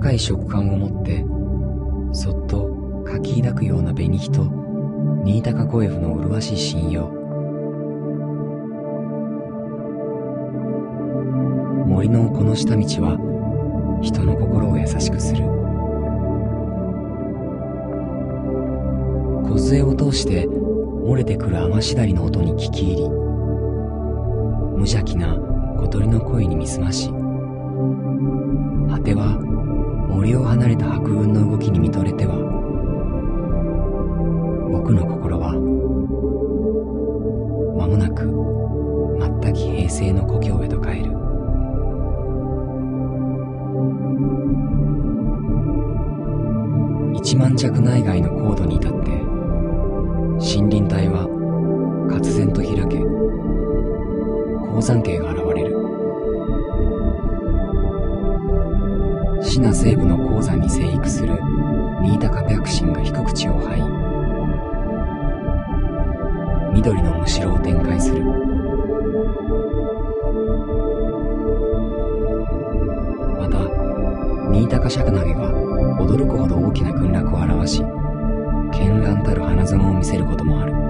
かい食感を持ってそっとかき抱くような紅木と新高小 F の麗しい信用。森のこの下道は人の心を優しくする。梢を通して漏れてくる雨しだりの音に聞き入り、無邪気な小鳥の声にみすまし、果ては森を離れた白雲の動きに見とれては、僕の心は間もなく全き平静の故郷へと帰る。1万弱内外の高度に至って森林帯は忽然と開け、高山系が現れる。シナ西部の高山に生育する新高白神が低口を這い、緑のむしろを展開する。また新高シャクナゲが驚くほど大きな群落を表し、絢爛たる花園を見せることもある。